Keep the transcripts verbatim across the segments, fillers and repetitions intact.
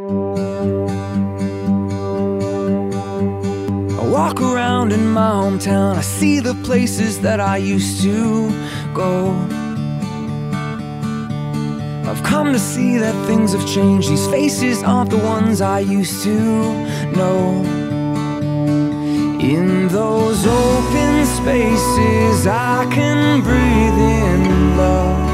I walk around in my hometown, I see the places that I used to go. I've come to see that things have changed. These faces aren't the ones I used to know. In those open spaces I can breathe in love.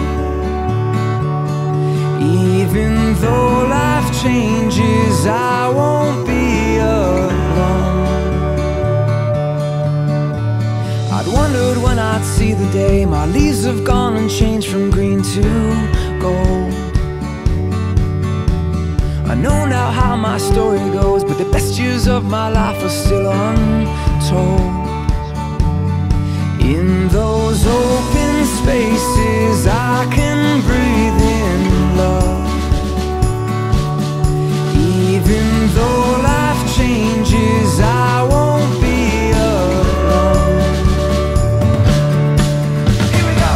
Even though life changes, I won't be alone. I'd wondered when I'd see the day my leaves have gone and changed from green to gold. I know now how my story goes, but the best years of my life are still untold. In those open spaces I can breathe in love. Even though life changes, I won't be alone. Here we go.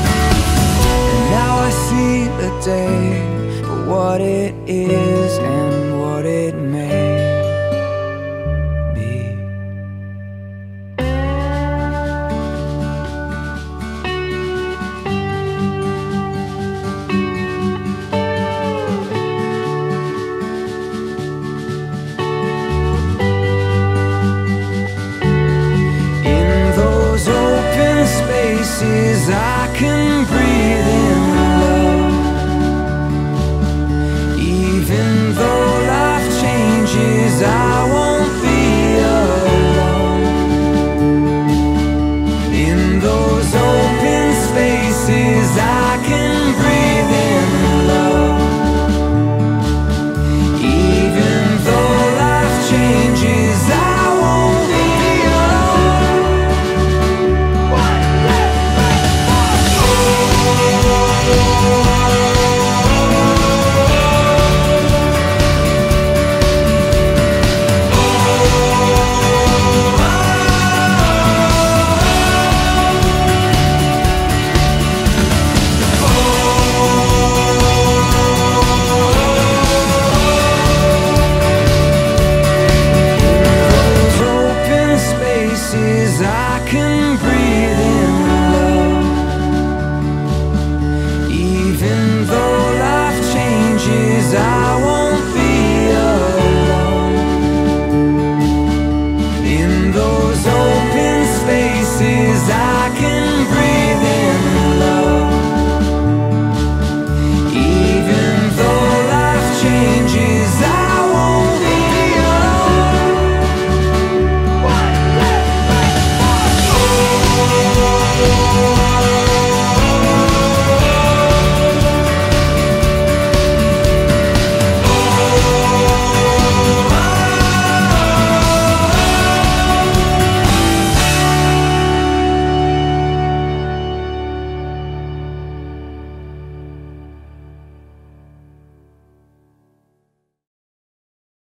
Day for what it is, and